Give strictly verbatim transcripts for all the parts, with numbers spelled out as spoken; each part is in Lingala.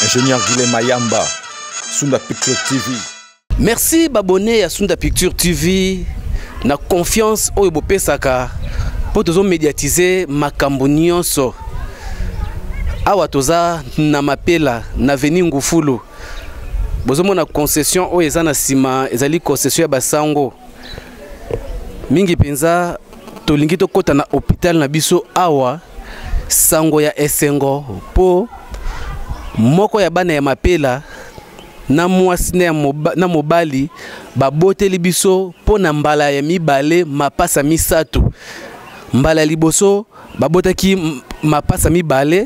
Ingénieur Guilhem Mayamba, Sunda Picture T V. Merci babonné à Sunda Picture T V. Na confiance oyo bopesaka po tozo médiatiser makambo nyonso. Awa toza na mapela na veni ngufulu. Bozomo na concession oyo eza na sima ezali concession ya basango. Mingi penza tolingi tokota na hôpital na biso awa sango ya esengo po moko ya bana ya mapela na mwasi na mobali baboteli biso po na mbala ya mibale mapasa misatu. Mbala liboso babotaki mapasa mibale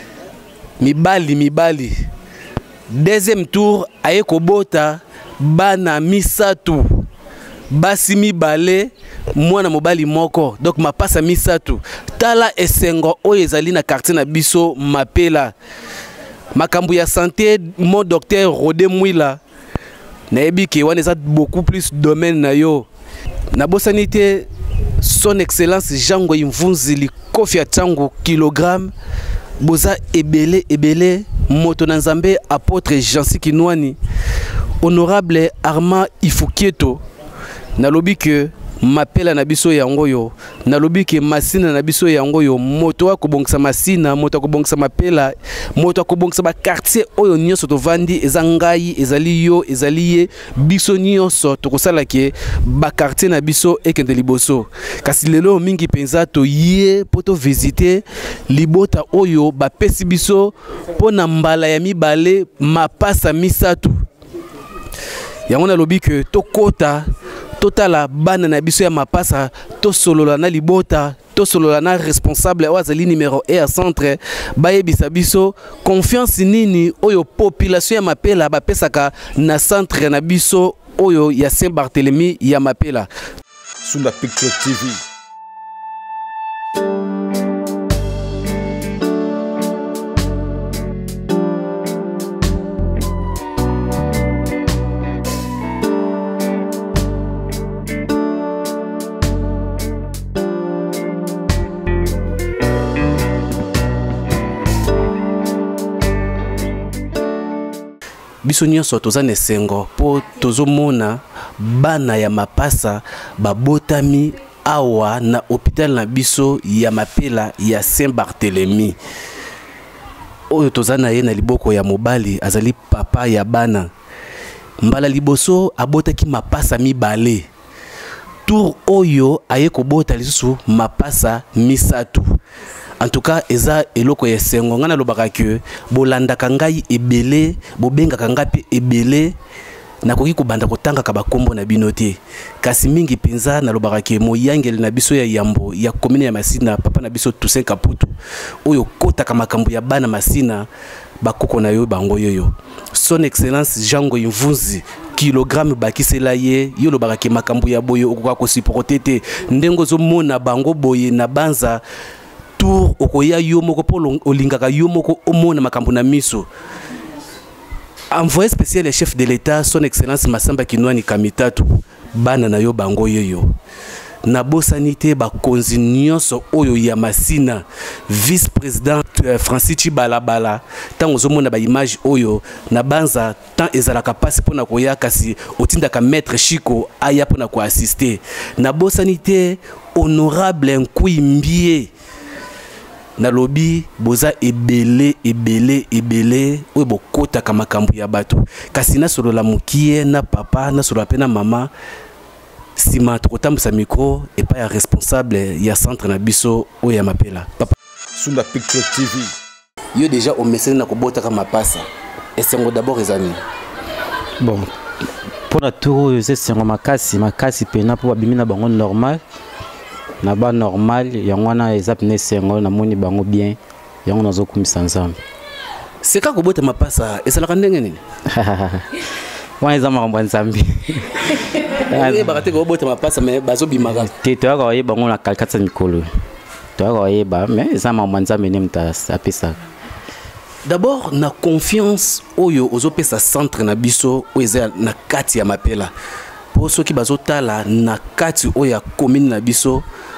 mibali mibali. Deuxième tour aye kobota bana misatu basi mibale mwana mobali moko, donc mapasa misatu. Tala esengo oyo ezali na quartier na biso mapela. Makambu ya santé, mon docteur Rodé Mouila nayebi ke wana eza beaucoup plus domaine na yo. Na bosanité son excellence Jango Imvunzili Kofi Atango kilogramme boza ebele ebele moto na Nzambe apôtre Jansi Kinwani honorable Armand Ifukieto nalobi ke mapela na biso yango yo nalobi ke masina na biso yango yo moto akobongisa masina moto akobongisa mapela moto akobongisa ba quartier oyo nyonso tovandi eza ngai ezali yo ezali ye biso nyonso tokosala ke ba quartier na biso ekende liboso. Kasi lelo mingi penza to ye poto visiter libota oyo ba pesi biso pona mbala ya mibale mapasa misatu. Yango nalobi ke tokota totala bana na biso ya mapasa to solola na libota to solola na responsable wazali numéro un à centre bayebisa biso confiance nini oyo population ya mapela bapesaka na centre na biso oyo ya Saint-Barthélemy ya mapela. Sunda Picture T V. Biso nyonso toza na esengo po tozomona bana ya mapasa babotami awa na hôpital na biso ya mapela ya Saint-Barthélemy. Oyo toza na ye na liboko ya mobali azali papa ya bana. Mbala liboso abotaki mapasa mibale. Tour oyo aye kobota lisusu mapasa misatu. En tout cas, eza eloko ya sengo ngana lobaka ke bolanda kangai ebele bobenga kangapi ebele nakoki kobanda kotanga ka bakombo na binote. Kasi mingi penza na lobaka ke moyangeli na biso ya yambo ya commune ya Masina papa na biso Toussaint Kaputu oyo kota ka makambo ya bana Masina bakoko na yo bango yoyo. Son excellence Jango Imvunzi kilogramme bakisela ye yo lobaka ke makambo ya boyo okoka ko supporter te ndengo zo mona bango boye na banza tour okoya yo moko polo olingaka yo moko omona makambo na miso. Envoyé spécial le chef de l'État son excellence Masamba Kinwani Kamitatu bana na yo bango yoyo. Na bosanité ba konzi nyonso oyo ya Masina vice président uh, Francis Chibalabala tango zomona ba image oyo na banza tant ezalaka pasi pona koya kasi otinda ka maître Chico aya pona ko assister. Na bosanité honorable Nkui Mbie na lobi boza ebele ebele ebele oyo bokota ka makambo ya bato kasi na solo la mukie na papa na solo pe na mama sima tokotambusa micro et pas ya responsable ya centre na biso oyo ya mapela papa. Sunda Picture T V. Yo déjà au message na kobota ka mapasa esengo d'abord ezani bon pour la tour esengo makasi makasi pena po babimi na bango normal na ba normal yangwana ezapne sengo na moni bango bien yango nazo kumisa nzambe. C'est ka kobota mapasa esalaka ndenge nini? Wana eza makambo nzambe. Eh bakate kobota mapasa mais bazo bimaka. Te to ka yeba ngona kalkatsa mikolo. To ka yeba mais eza makambo nzambe ne mta apesa. D'abord na confiance oyo ozopesa centre na biso oyo na kati ya mapela. Po soki bazotala na kati oyo ya commune na biso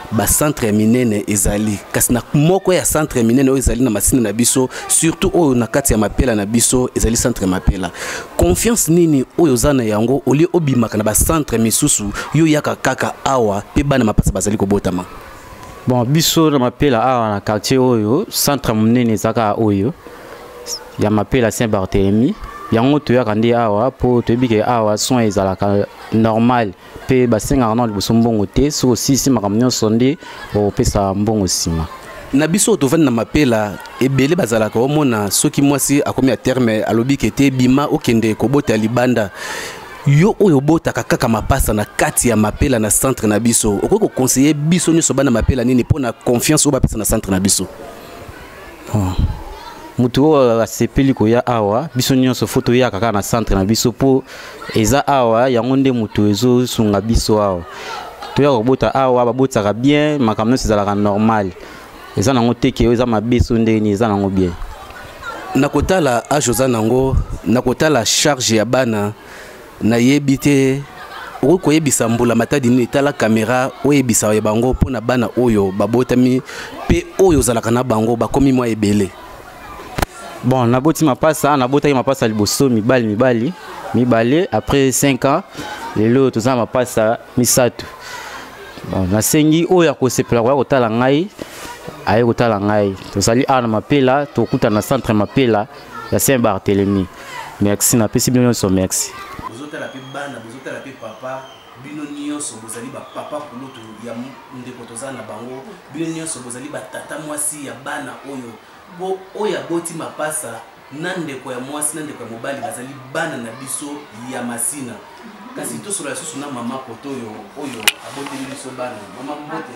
ba centre minene ezali kasi na moko ya centre minene o ezali na masina na biso surtout o na kati ya mapela na biso ezali centre mapela confiance nini oyo zana yango oli obimaka na ba centre misusu yo yaka kaka awa pe bana mapasa bazali kobotama. Bon biso na mapela awa na quartier oyo centre minene zaka oyo ya mapela Saint-Barthélemy yango to yaka ndi awa po to bike awa son ezalaka normal pe basenga na liboso mbongo te so aussi si makamnyo sonde o pesa mbongo sima na biso to vanda na mapela ebele bazalaka omona soki mwasi akomi a terme alobi kete bima okende kobota libanda yo oyo botaka kaka mapasa na kati ya mapela na centre na biso okoki ko conseiller biso nyonso bana mapela nini pona confiance oba pesa na centre na biso. Oh. Mutu oyo asepeli koya awa biso nyonso foto ya kaka na centre na biso po eza awa yango nde mutu ezo sunga biso awa to ya kobota awa babotaka bien makamno ezalaka normal eza nango teke eza mabeso ndeni eza nango bien nakotala a Josa nango nakotala charge ya bana na yebite okoki koyebisa mbula matadi nini tala kamera oyebisa ya bango mpona bana oyo babotami pe oyo ozalaka na bango bakomi mwa ebele. Bon, naboti mapasa, nabota mapasa liboso mibali mibali, mibali après cinq ans, lelo toza mapasa misatu. Bon, nasengi oya ko sepela ko tala ngai, aye ko tala ngai. Tozali ana mapela, tokuta na centre mapela ya Saint-Barthélemy. Merci na pesi bino so merci. Bozotala pe bana, bozotala pe papa, bino nyonso bozali ba papa kulutu ya ndeko tozana bango, bino nyonso bozali ba tata mwasi ya bana oyo. Bo oya boti mapasa nandeko ya mwasi nandeko ya mobali bazali bana na biso ya masina kasi to solo ya susu na mama poto oyo oyo abote biso bana mama mbote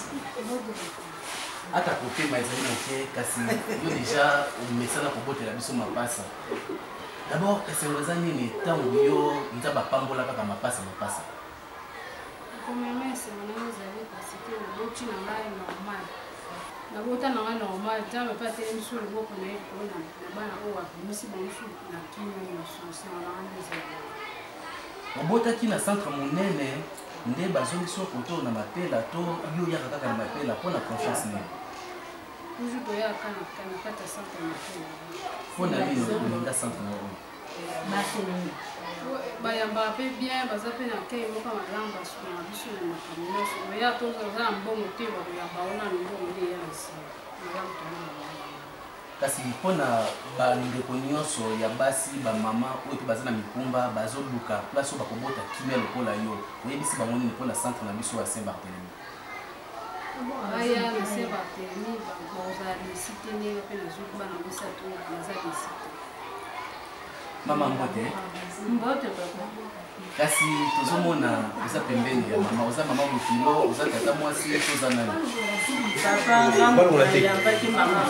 ata kote maizali na ke kasi yo déjà umesana kobote la biso mapasa d'abord esengo za nini tango yo nza bapambola kaka mapasa mapasa premièrement c'est mon ami zali parce que le boti na ngai normal na bota na ngai normal jambe pas tellement sur le boko na yeko na bana owa misi bonsu na kinyo na chanson na andiza bota ki na centre monene nde bazongi so koto na mapela to yo ya kaka na mapela pona confiance ne toujours to ya kana kana kata centre mapela pona nini na centre na o masini bayamba pe bien baza pe na kei moka malamba so na biso na makamino so ya to za mbongo te ba ya baona mbongo nde ya nsi ya mtona kasi pona ba ndeko nyonso ya basi ba mama oyo baza na mikumba bazoluka place ba kobota kimelo kola yo oyebisi bango nini pona centre na biso ya Saint-Barthélemy aya na Saint-Barthélemy ba boza ni cité ne pe na zo ba na bisa to na za ni cité mama mbote mbote papa kasi tozomona eza pembeni ya mama oza mama mokilo oza tata mwasi toza nani papa yambaki mama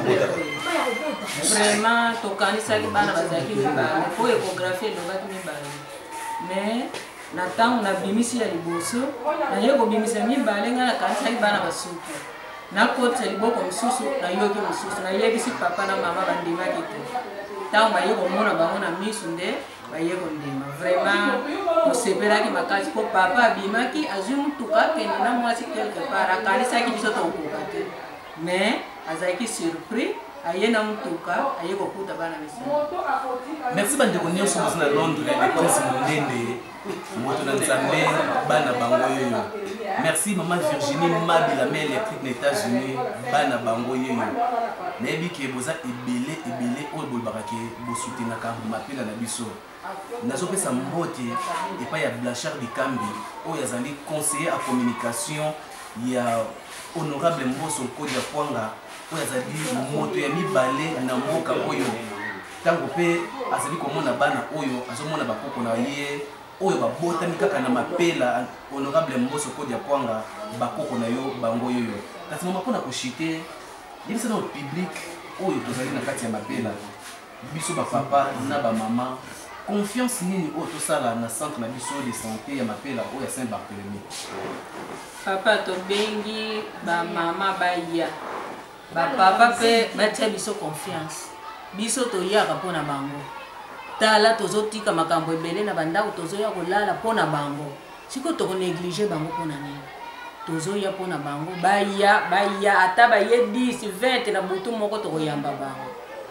vraiment tokanisaki bana bazalaki mibale po échographie elobaki mibale mais na ntango nabimisi ya liboso naye kobimisa mibale ngai nakanisaki bana basuki nakotisa liboko mosusu nayoki mosusu nayebisi papa na mama bandimaki te ntango baye komona bango na miso nde baye kondima vraiment tosepelaki makasi po papa abimaki azwi mutuka akende na mwasi quelque part akanisaki biso tokoka te mais azalaki surpris aye na mutuka aye kokuta bana misina. Merci bandeko nyonso bozi na Londres le prince mondende moto na nzambe bana bango yoyo. Merci maman Virginie Mabi la mère électrique des États-Unis bana bango yoyo. Nayebi ke boza ebele ebele oyo bolobaka bosutenaka mapela na biso nazopesa mbote epai ya Blanchard Bikambi oyo azali conseiller à communication ya honorable Mboso Kodia Kwanga oyo azali moto ya mibale na mboka oyo tango pe azali komona bana oyo azomona bakoko na ye oyo babotami kaka na mapela honorable Mboso Kodia Kwanga bakoko na yo bango yoyo kasi mama mpona koshite yebisa na public oyo tozali na kati ya mapela biso bapapa na bamama confiance nini oyo tosala na centre na biso de santé ya mapela oyo ya Saint-Barthélemy. Papa tobengi bamama baya bapapa pe batia biso confiance biso toyaka mpona bango tala tozotika makambo ebele na bandako tozoya kolala mpona bango siko tokonéglige bango mpona nini tozoya mpona bango baya baya ata baye dix vingt na butu moko tokoyamba bango.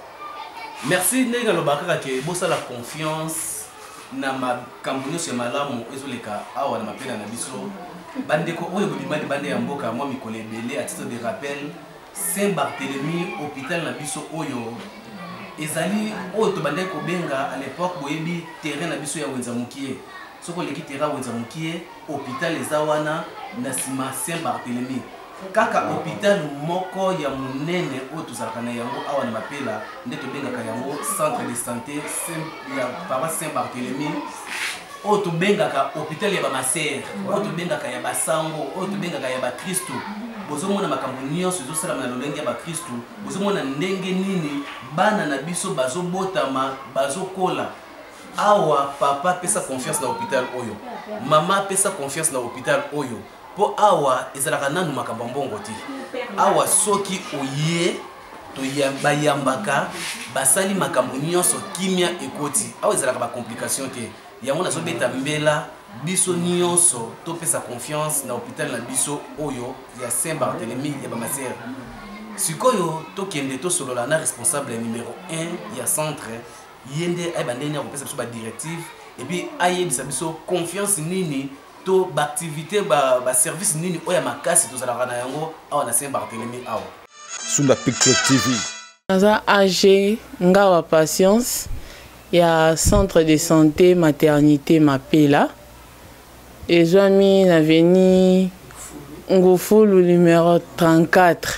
Merci ndenge alobaka kaka ke bosala confiance na makambo nyonso ya malamu ezoleka awa na mapela na biso bandeko oyo bobimani bande ya mboka mwa mikolo ebele à titre de rappel Saint-Barthélemy hôpital na biso oyo ezali oyo tobandaki kobenga à l'époque boyebi terrain na biso ya wenza mokie soko oleki terrain wenza mokie hôpital eza wana na nsima Saint-Barthélemy kaka hôpital moko ya monene oyo tozalaka na yango awa na mapela nde tobengaka yango centre de santé ya papa Saint-Barthélemy oyo tobengaka hôpital ya bamasere oyo tobengaka ya basango oyo tobengaka ya bakristu bozomona makambo nyonso ezosalama na lolenge ya bakristu bozomona ndenge nini bana na biso bazobotama bazokola awa papa pesa confiance na hôpital oyo mama pesa confiance na hôpital oyo po awa ezalaka nanu makambo mbongo te awa soki oye toyambaka basali makambo nyonso kimia ekoti awa ezalaka ba complication te yango nazobeta mbela biso nyonso topesa confiance na hôpital na biso oyo ya Saint-Barthélemy ya bamasere sikoyo tokende tosolola na responsable numéro un ya centre yende ayeba ndenge ya kopesa biso badirective et puis ayebisa biso confiance nini to baactivité baservice nini oyo ya makasi tozalaka na yango awa na Saint-Barthélemy awa. Sunda Picture T V naza A G Ngawa Patience ya centre de santé maternité Mapela ezwami na veni Ngufulu numéro trente-quatre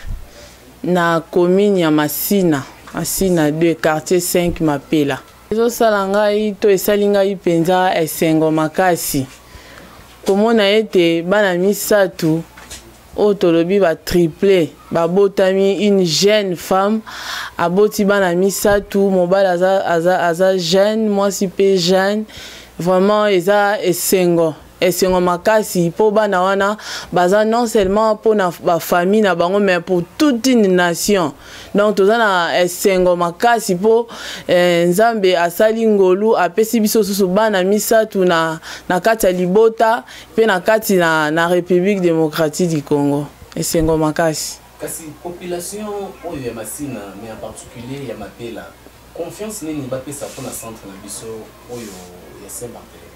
na commune ya Masina Masina deux quartier cinq Mapela ezosala ngai to esali ngai penza esengo makasi komona ete bana misatu oyo tolobi ba triplé babotami une jeune femme aboti bana misatu mobali aza, aza, aza jeune mwasi pe jeune vraiment eza esengo esengo makasi po bana wana baza non seulement pour na ba famille na bango mais pour toute une nation donc toza na esengo makasi po eh, nzambe asali ngolu apesi biso susu bana misatu na na kati ya libota pe na kati na na République démocratique du Congo esengo makasi kasi population oyo ya Masina mais en particulier ya Mapela confiance nini bapesa mpona centre na biso oyo ya Saint-Barthélemy.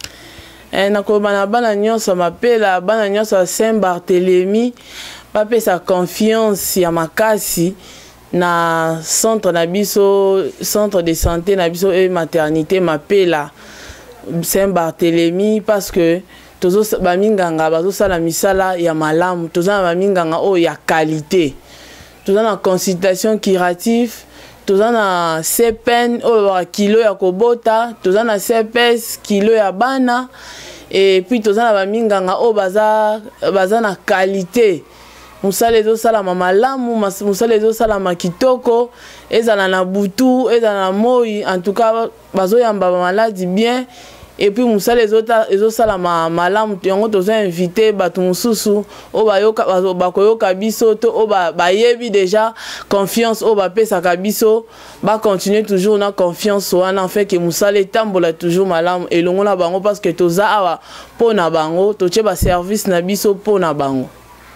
Eh, nakoba na bana nyonso Mapela bana nyonso Saint-Barthélemy bapesa confiance ya makasi na centre na biso centre de santé na biso et maternité Mapela Saint-Barthélemy parce que tozo baminganga bazosala misala ya malamu toza baminganga o ya qualité toza na consultation curative toza na C P N o kilo ya kobota toza na C P S kilo ya bana et puis toza na baminganga o baza baza na qualité musala ezosalama malamu musala ezosalama kitoko ezala na butu ezala na moi en tout cas bazoyamba bamaladi bien et puis musala ezosalama malamu yango toza invité bato mosusu o bayoka bakoyoka biso to o bayebi déjà confiance o bapesaka biso bacontinue toujours na confiance wana en fait que musala etambola toujours malamu elongo na bango parce que toza awa mpo na bango totie baservice na biso mpo na bango.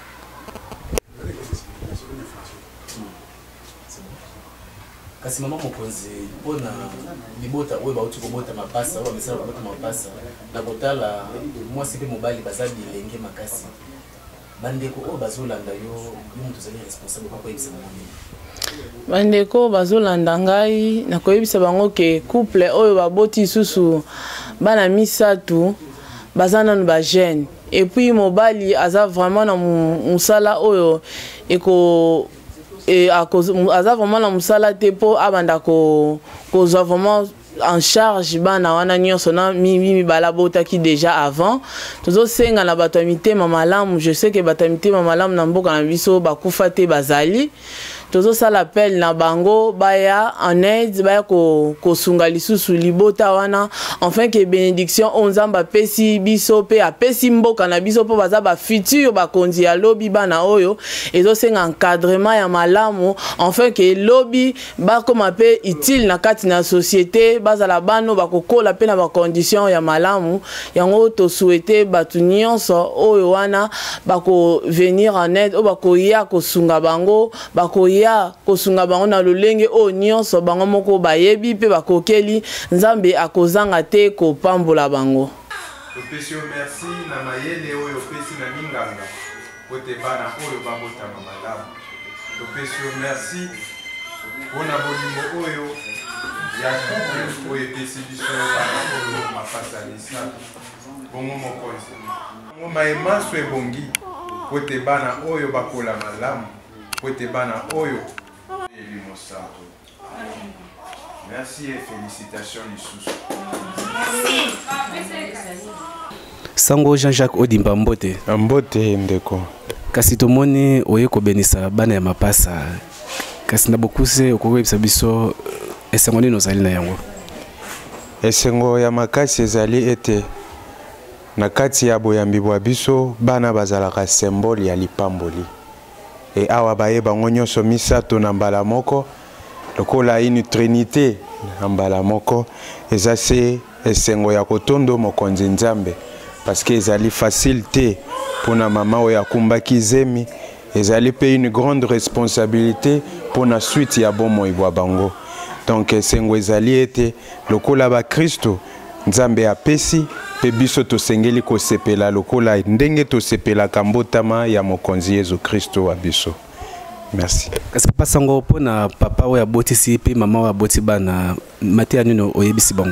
Kasi mama mokonzi mpona libota oyo bauti kobota mapasa oyo bamesala kobota mapasa na kotala mwasi mpe mobali baza bilenge makasi bandeko oyo bazolanda yo yo moto ozali responsable bakoyebisa bango nini? Bandeko bazolanda ngai nakoyebisa bango ke couple oyo baboti susu bana misatu baza nanu ba jeune et puis mobali aza vraiment na musala oyo eko et à cause aza vraiment na musala te po abanda ko kozwa vraiment en charge bana wana nyonso na mimi bala botaki déjà avant tozo senga na bato mitema malamu je sais que bato mitema malamu na mboka na biso bakufa te bazali tozo ça l'appel na bango baya en aide baya ko ko sunga lisusu libota wana enfin que bénédiction onzamba pesi biso pe apesi mboka na biso po baza ba futur ba konzi ya lobby bana oyo ezo senga encadrement ya malamu enfin que lobby ba koma pe utile na kati na société baza la bano ba kokola pe na ba condition ya malamu yango to souhaiter batu nyonso oyo wana ba ko venir en aide o ba ko ya ko sunga bango ba ko ya ko sunga bango na lolenge o nyonso bango moko ba yebi pe ba kokeli nzambe akozanga te ko pambola bango. Topesi yo merci na mayele oyo pesi na minganga pote bana oyo babotama malamu. Topesi yo merci mpona bolingo oyo ya couple oyo epesi biso bana oyo mapasa lisato bongo mokonzi bongo mayemaso ebongi pote bana oyo bakola malamu pote bana oyo elimo santo. Merci et félicitations lisusu. Sango Jean-Jacques Odimba Mbote. Mbote ndeko. Kasi tomoni oye kobenisa bana ya mapasa. Kasi na bokuse okobebisa biso esengo nini ozali na yango. Esengo ya makasi ezali ete na kati ya boyambi bwa biso bana bazalaka symbole ya lipamboli. E awa baye bango nyonso misato na mbala moko lokola une trinité na mbala moko eza se esengo ya kotondo mokonzi nzambe parce que ezali facile te pona mama oyo akumbaki zemi ezali pe une grande responsabilité pona suite ya bomoi bwa bango donc esengo ezali ete lokola ba Kristo nzambe apesi pe biso tosengeli kosepela lokola ndenge tosepelaka mbotama ya mokonzi Yesu Kristo wa biso. Merci. Kasi papa sango pona papa oyo abotisi pe mama oyo aboti bana mateya nino oyebisi bango.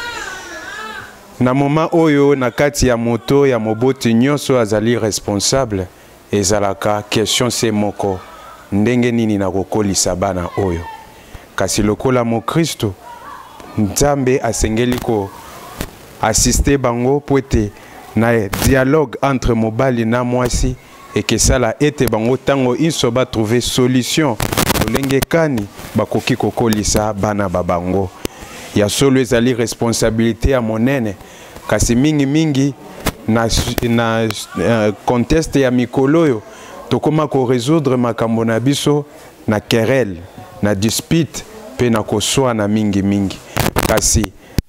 Na moma oyo na kati ya moto ya moboti nyonso azali responsable ezalaka question se moko ndenge nini na kokolisa bana oyo. Kasi lokola mo Kristo nzambe asengeli ko assister bango poete na dialogue entre mobali na mwasi et que ça la ete bango tango iso ba trouver solution lolenge kani bakoki kokolisa bana babango ya solo ezali responsabilité ya monene kasi mingi mingi na na uh, conteste ya mikoloyo tokoma ko résoudre makambo na biso na querelle na dispute pe na koswa na mingi mingi kasi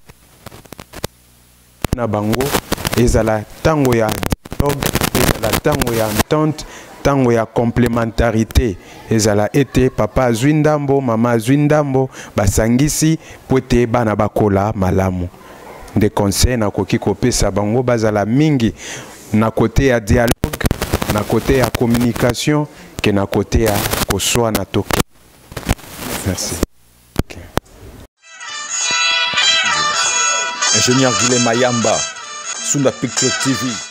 na bango ezala tango ya dialogue ezala tango ya entente tango ya complémentarité ezala ete papa azwi ndambo mama azwi ndambo basangisi pote bana bakola malamu nde conseil na koki kopesa bango bazala mingi na kote ya dialogue na kote ya communication ke na kote ya koswa na toke. Merci. Okay. Ingénieur Guilhem Mayamba, Sunda Picture T V.